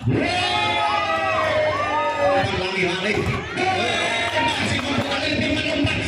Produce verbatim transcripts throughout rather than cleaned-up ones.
Lagi hari masih membuka tim melompat.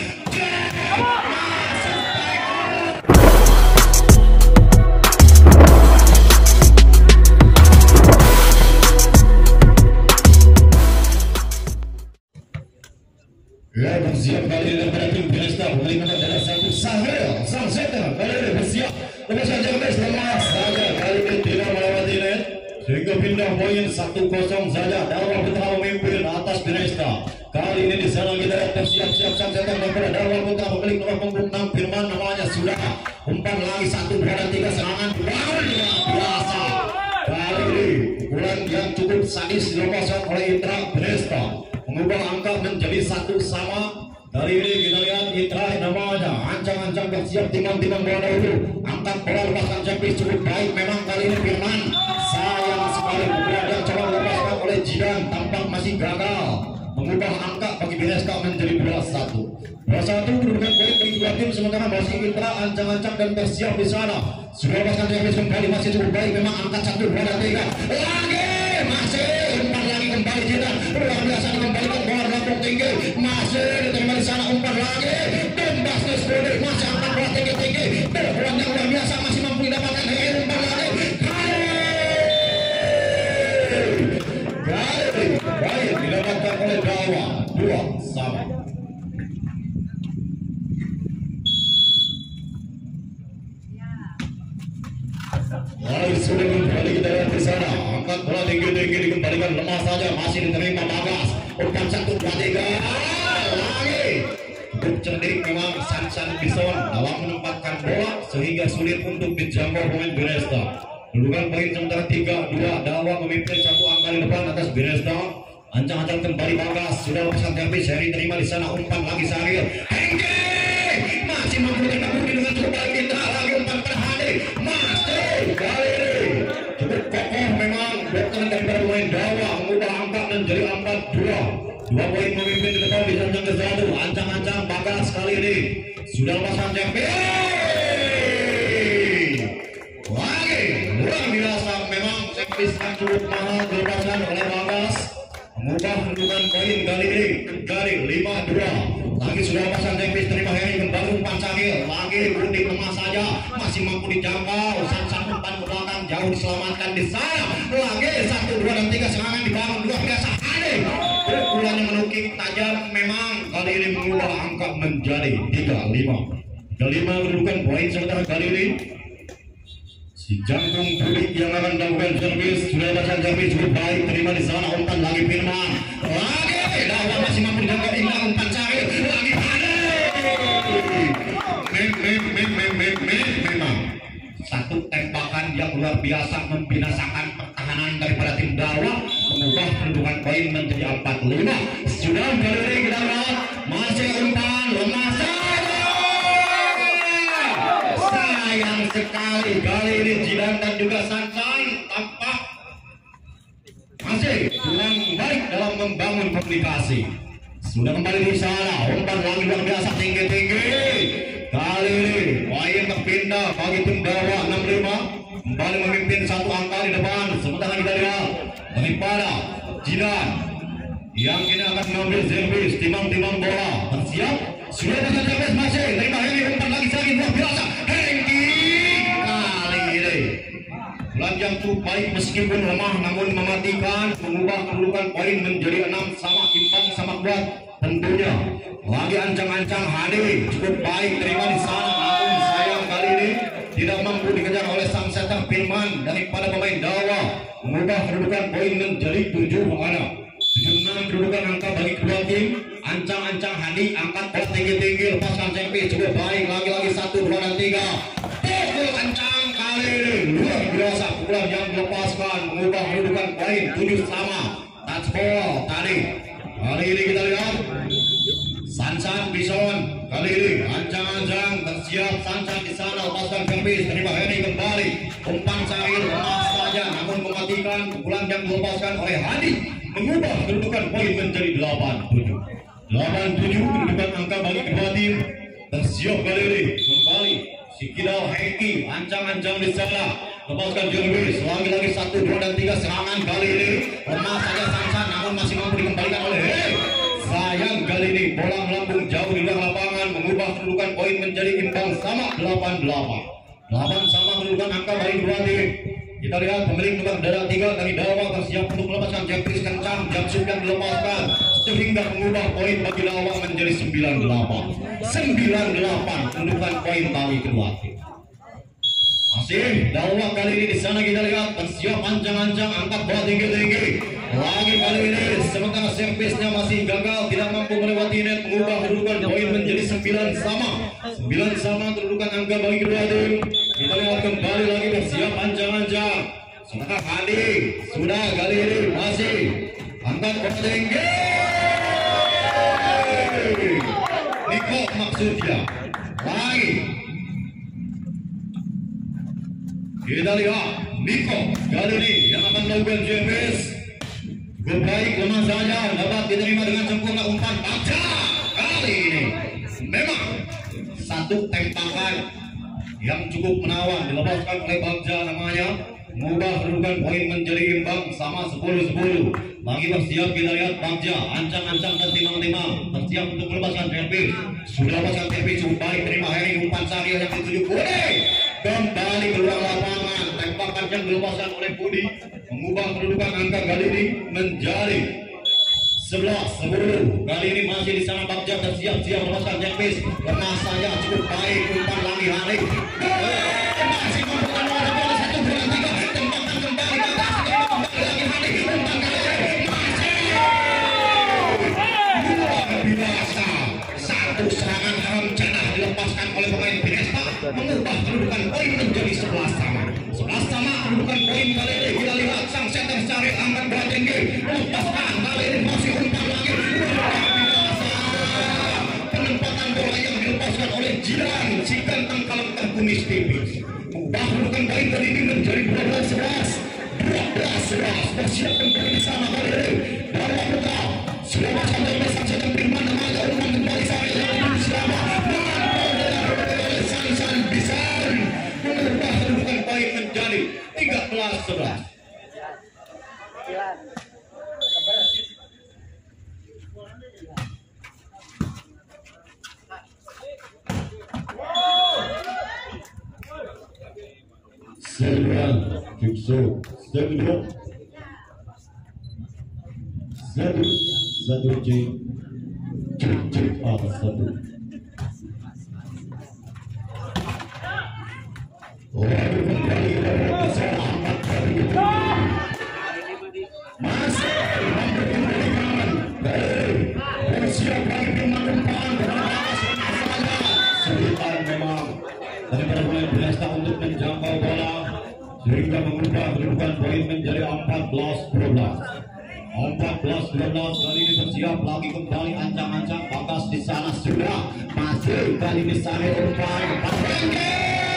Ya, bersiap kali ini pada tim Pinesta menerima dari satu Sahril sang setter kali ini bersiap lepasan Jermes lemas saja kali ini tidak melewati net sehingga pindah poin satu kosong saja. Darwal Putra memimpin atas Pinesta. Kali ini di sana kita lihat bersiap-siap sang setter daripada Darwal Putra pemilik nomor punggung enam Firman namanya sudah umpan lagi satu dua dan tiga serangan luar biasa. Kali ini pukulan yang cukup sadis dilepaskan oleh Itra Pinesta mengubah angka menjadi satu sama. Dari ini kita lihat Itra namanya ancang-ancang bersiap timang-timang bola dahulu angkat bola lepaskan Jepis cukup baik memang kali ini Firman. Sayang sekali pukulan yang coba dilepaskan oleh Jidan tampak masih gagal mengubah angka bagi Pinesta menjadi dua satu. dua satu kedudukan poin bagi dua tim sementara masih Itra ancang-ancang dan bersiap di sana. Sudah lepaskan Jepis kembali masih cukup baik memang angkat satu dua dan tiga lagi masih umpan lagi kembali Jidan luar biasa dikembalikan bola gantung tinggi masih diterima di sana umpan lagi tembas ke sepuluh masih angkat bola tinggi-tinggi pukulan yang luar biasa masih mampu didapatkan air umpan lagi baik baik didapatkan oleh Dawa dua sama. Baik sudah kembali kita lihat di sana angkat bola tinggi-tinggi dikembalikan lemah saja masih diterima Bagas umpan satu dua tiga lagi cukup cerdik memang Sansan Bison dalam menempatkan bola sehingga sulit untuk dijangkau pemain Pinesta. Kedudukan poin sementara tiga dua Dawa memimpin satu angka di depan atas Pinesta. Ancang-ancang kembali Bagas sudah lepaskan Terpis Heri terima di sana umpan lagi Saril Hengki masih mampu dikabur dengan cukup baik Indra lagi umpan terhadap masih kali ini cukup kokoh memang dokter daripada pemain Dawa mengubah angka menjadi empat dua. Dua poin memimpin di depan di sanjang ke satu. Ancang-ancang Bagas kali ini sudah lepaskan Jepis lagi luar biasa memang Jepis yang cukup mahal dilepaskan oleh Bagas mengubah kedudukan poin kali ini dari lima dua. Lagi sudah lepaskan Jepis terima Heri kembali umpan Cahil lagi Rudi lemah saja masih mampu dijangkau Sansan umpan ke belakang jauh diselamatkan di sana lagi satu dua dan tiga serangan dibangun luar biasa aneh pukulannya menukik tajam memang kali ini mengubah angka menjadi tiga lima. tiga lima kedudukan poin sementara kali ini si Jangkung Budik yang akan melakukan servis sudah lepaskan servis cukup baik terima di sana umpan lagi Firman lagi Dawa masih mampu dijangkau indah umpan Cahil lagi mem mem mem mem mem mem memang satu tembakan yang luar biasa membinasakan pertahanan daripada tim Dawa mengubah kedudukan poin menjadi empat lima. Sudah kali ini kita lihat masih umpan lemah saja sayang sekali kali ini Jidan dan juga Sansan tampak masih kurang baik dalam membangun komunikasi. Sudah kembali di sana umpan lagi luar biasa tinggi-tinggi kali ini poin berpindah bagi tim Dawa enam lima kembali memimpin satu angka di depan sementara kita lihat daripada Jidan yang kini akan mengambil servis timang-timang bola bersiap sudah dengan Jepes masih terima Heri umpan lagi lagi luar biasa Hengki kali ini bulan yang cukup baik meskipun lemah namun mematikan mengubah kedudukan poin menjadi enam sama imbang sama kuat tentunya lagi ancang-ancang Hadi cukup baik terima di sana namun sayang kali ini tidak mampu dikejar oleh sang setter Firman daripada pemain Dawa mengubah kedudukan poin menjadi tujuh mana tujuh enam kedudukan angka bagi kedua tim. Ancang-ancang Hadi angkat bola tinggi-tinggi lepaskan servis cukup baik lagi-lagi satu dua dan tiga pukul kencang kali ini luar biasa pukulan yang dilepaskan mengubah kedudukan poin tujuh sama touch ball tadi. Kali ini kita lihat Sansan Bison kali ini ancang-ancang bersiap Sansan di sana lepaskan servis terima Heri kembali umpan Cahil lemah saja namun mematikan pukulan yang dilepaskan oleh Hadi mengubah kedudukan poin menjadi delapan tujuh. delapan tujuh kedudukan angka bagi kedua tim. Bersiap kali ini kembali si Kidal Hengki ancang-ancang di sana lepaskan Jervis, lagi-lagi satu, dua dan tiga serangan kali ini lemah saja Sansan, namun masih mampu dikembalikan oleh hey! Sayang kali ini bola melambung jauh di luar lapangan, mengubah kedudukan poin menjadi imbang sama delapan delapan. delapan sama kedudukan angka bagi dua tim. Kita lihat pemilik nomor dada tiga dari Dawa bersiap untuk melepaskan Jeffries kencang, Jamsuk yang dilepaskan sehingga mengubah poin bagi Dawa menjadi sembilan delapan. sembilan delapan kedudukan poin bagi kedua tim. Masih Dawa kali ini di sana kita lihat bersiap ancang-ancang angkat bola tinggi-tinggi. Lagi kali ini sementara servisnya masih gagal, tidak mampu melewati net, mengubah kedudukan poin menjadi sembilan sama. sembilan sama kedudukan angka bagi kedua tim. Kita lihat kembali lagi bersiap ancang-ancang. Sementara Hadi sudah kali ini masih angkat bola tinggi. Niko maksudnya lagi. Kita lihat Niko kali ini yang akan melakukan James. Cukup baik, lemah saja dapat diterima dengan sempurna umpan Bagja. Kali ini memang satu tembakan yang cukup menawan dilepaskan oleh Bagja namanya, mengubah kedudukan poin menjadi imbang sama sepuluh sepuluh. Lagi bersiap kita lihat Bagja ancang-ancang dan timang-timang bersiap untuk melepaskan Terpis. Sudah lepaskan Terpis, cukup baik terima Heri umpan Sahil yang dituju Budi. Kembali keluar lapangan, tembakan yang dilepaskan oleh Budi mengubah kedudukan angka kali ini menjadi sebelas sepuluh. Kali ini masih di sana Bagja bersiap-siap melepaskan Terpis. Lemah saja cukup baik umpan lagi Hari. Masih membuka nomor bola satu dua tiga, tembakan kembali ke atas, kembali lagi Hari, umpan kali ini masih luar biasa. Satu serangan haram cenah dilepaskan oleh pemain Pinesta, mengubah kedudukan poin menjadi sebelas sama. sebelas sama kedudukan poin kali ini. Kita lihat sang setter cari angkat bola tinggi, lepaskan kali ini masih umpan lagi. Luar biasa. Penempatan bola yang dilepaskan oleh Jiran si ganteng kalem terkumis tipis, mengubah kedudukan poin kali ini menjadi dua belas sebelas. dua belas sebelas bersiap kembali di sana kali ini. Bawa buka sudah masuk dari sang setter Firman namanya umpan kembali saya yang selama Sansan bisa mengubah kedudukan poin menjadi tiga belas sebelas. Sembilan, Jukso, sembilan, satu, satu J, J, J, A, satu. Waduh, kembali masih angkat kali ini. Masih memberikan bersiap lagi pemain-pemain beratas saja. Sebentar memang daripada pemain Pinesta untuk menjangkau bola sehingga mengubah kedudukan poin menjadi empat belas dua belas. empat belas dua belas kali ini bersiap lagi kembali ancang-ancang Bagas di sana sudah masih kali ini sana umpan Pangke.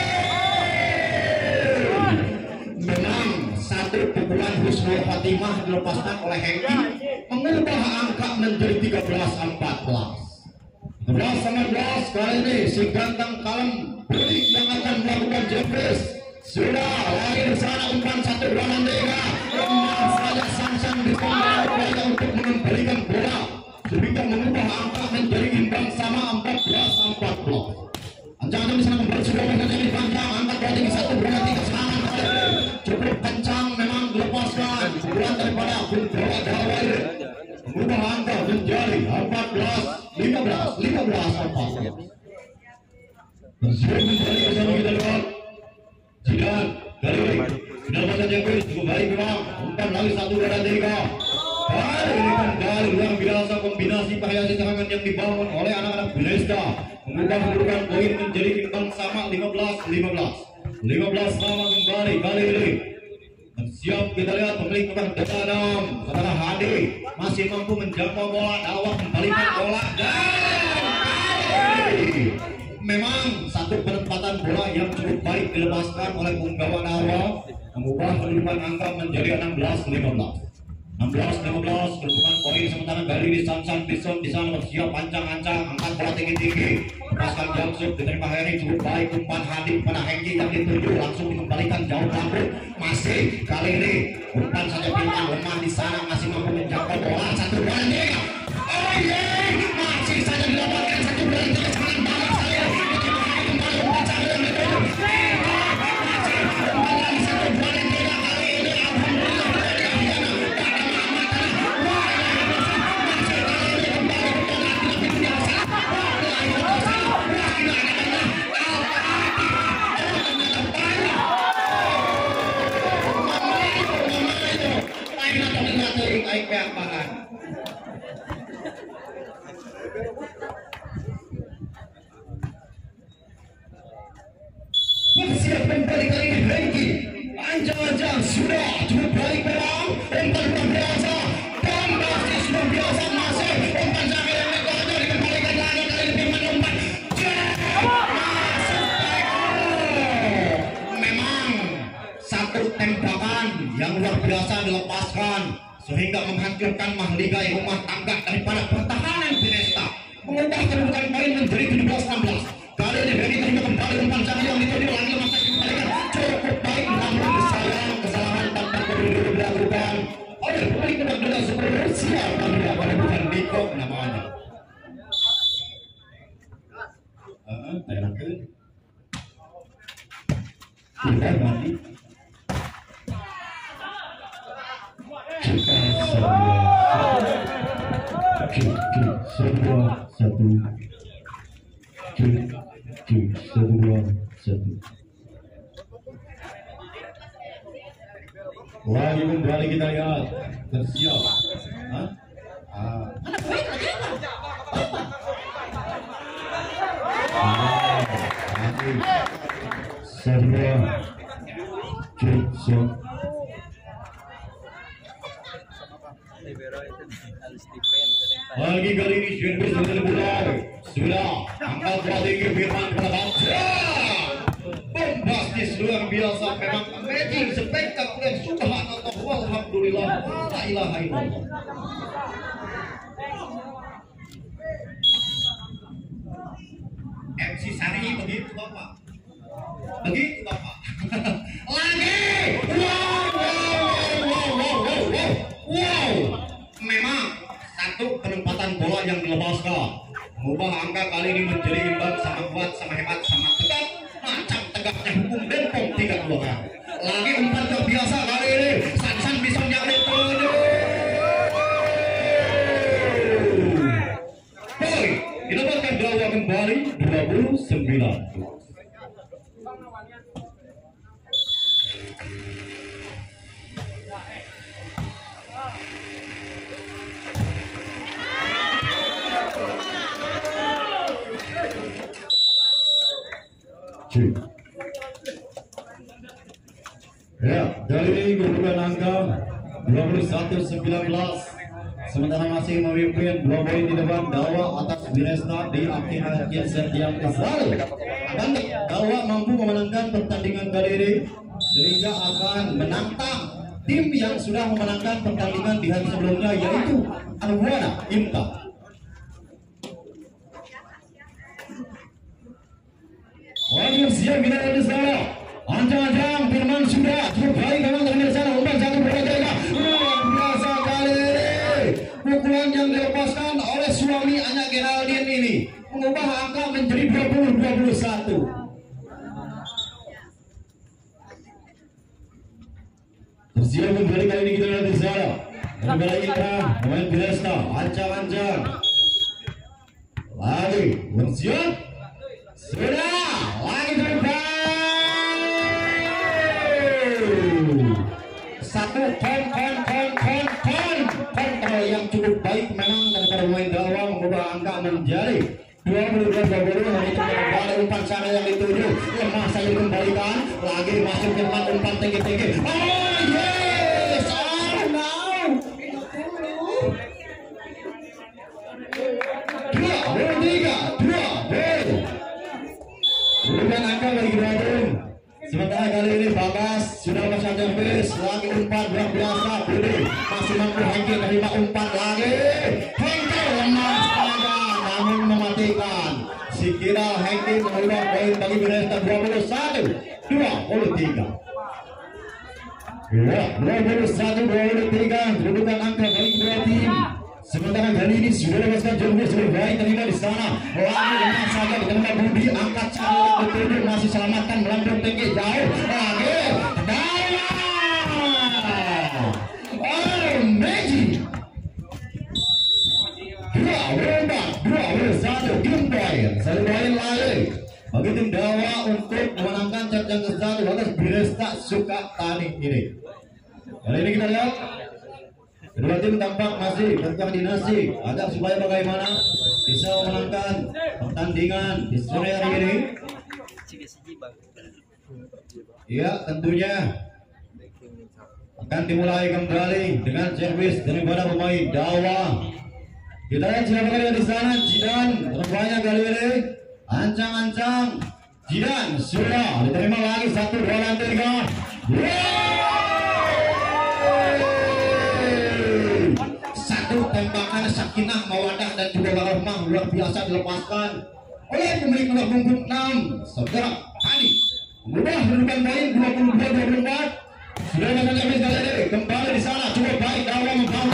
Menang satu pukulan Husnul Fatimah dilepaskan oleh Hengki, mengubah angka menjadi tiga belas empat belas. tiga belas empat belas kali ini si ganteng kalem Budi yang akan melakukan Jeffries. Sudah lagi di sana umpan satu dua dan tiga. Lemah saja Sansan di sana untuk mengembalikan bola sehingga mengubah angka menjadi imbang sama empat belas empat belas. Ancaman di sana kembali sudah menjadi panjang angkat bola tinggi satu dua tiga serangan cukup kencang memang dilepaskan bulan daripada Bundawa Jawa ini mengubah angka menjadi empat belas lima belas lima belas empat belas. Bersiap kembali bersama kita lihat Jidan kali ini sudah pada Jeffries cukup baik memang umpan lagi satu dua dan tiga. Kali ini kembali luar biasa kombinasi variasi serangan yang dibangun oleh anak-anak Pinesta mengubah kedudukan poin menjadi imbang sama lima belas lima belas. lima belas sama kembali kali ini. Siap kita lihat pemilik nomor enam saudara Hadi masih mampu menjangkau bola, Dawa kembalikan bola dan memang satu penempatan bola yang cukup baik dilepaskan oleh punggawa Dawa mengubah kedudukan angka menjadi enam belas lima belas. enam belas lima belas kedudukan poin sementara kali ini Sansan Bison di sana bersiap ancang-ancang angkat bola tinggi-tinggi lepaskan Jamsuk diterima Heri cukup baik umpan Hadid pada Hengki yang dituju langsung dikembalikan jauh rambut masih kali ini umpan saja Firman lemah di sana masih mampu menjangkau bola satu bola tiga oh yeah masih saja didapatkan satu bola tiga serangan balik saya kembali umpan saja yang dituju masih kembali satu bola tiga kali ini alhamdulillah baik pihak makan. Bersiap kembali kali ini Hengki ancang-ancang sudah cukup baik memang umpan luar biasa bombastis luar biasa masih umpan sampai yang dikotor dikembalikan lagi kali ini Firman umpan masuk baik memang satu tembakan yang luar biasa dilepaskan sehingga menghancurkan mahligai rumah tangga daripada pertahanan Pinesta mengubah kedudukan poin menjadi tujuh belas enam belas kali ini Heri terima kembali umpan Cahyo yang dituju lagi masa dikembalikan cukup baik namun disayang kesalahan tanpa berdiri dilakukan oleh pemain kedua Super Rusia pada pada bukan Diko namanya heeh terakhir tidak mati sebuah satu sebuah satu lagi kembali kita lihat tersiap Hah? Ah. sebuah sebuah lagi kali ini Shenbis sudah mulai sudah angkat bola tinggi Firman Prabaca bombastis luar biasa memang amazing spektakuler subhanallah walhamdulillah la ilaha illallah M C Sari begitu Bapak begitu Bapak lagi wow wow wow wow wow wow wow memang satu penempatan bola yang dilepaskan mengubah angka kali ini menjadi imbang sama kuat sama hebat sama tegak macam tegaknya hukum Dempong tiga dua kan lagi umpan terbiasa kali ini Sansan Bison yang dituju poin didapatkan Dawa kembali dua puluh sembilan ya, dari kedudukan angka dua puluh satu sembilan belas sementara masih memimpin dua poin di depan Dawa atas Pinesta di akhir set yang lalu dan Dawa mampu memenangkan pertandingan kali ini sehingga akan menantang tim yang sudah memenangkan pertandingan di hari sebelumnya yaitu Arwana Imta. Wajib siap kita ada di sana. Ancang-ancang Firman sudah cukup baik memang dari sana umpan satu bola jaga luar biasa kali ini pukulan yang dilepaskan oleh suami Anya Geraldine ini mengubah angka menjadi dua puluh dua puluh satu. Tersiap kembali kali ini kita lihat di sana Negara Indra pemain Pinesta ancang-ancang lagi bersiap sudah lagi terbang satu kon kon kon kon kon kontrol yang cukup baik memang daripada pemain Dawa mengubah angka menjadi dua puluh dua dua puluh dan itu kembali umpan sana yang dituju lemah saya dikembalikan lagi masuk umpan umpan tinggi tinggi oh yes oh no dua dua tiga dua dua bukan angka bagi dua tim. Sementara kali ini Bagas sudah masuk habis lagi umpan luar biasa Budi masih mampu Biresta dua puluh satu dua puluh tiga. Ya, dua puluh satu dua puluh tiga kedudukan angka bagi kedua tim. Sementara kali ini sudah lepaskan jumlah sudah baik terima di sana. Lalu dengan saja dengan Budi angkat cara betul masih selamatkan melambung tinggi jauh. Lagi Dawa. Oh, Magic. Dua berubah, dua bersatu kembali. Satu poin lagi bagi tim Dawa untuk memenangkan cabang ke satu atas Biresta Sukatani ini. Kali ini kita lihat kedua tim tampak masih berkoordinasi agar supaya bagaimana bisa memenangkan pertandingan di sore hari ini. Ya, tentunya akan dimulai kembali dengan servis daripada pemain Dawa. Kita lihat siapa yang di sana. Jidan rupanya kali ini ancang-ancang. Jidan sudah diterima lagi satu dua lantai tiga. Satu tembakan Sakinah Mawadah dan juga Rahmah luar biasa dilepaskan oleh pemilik nomor punggung enam Saudara Hani. Merubah kedudukan poin dua puluh dua dua puluh empat. Sudah masuk habis kali ini kembali di sana cukup baik Dawa membangun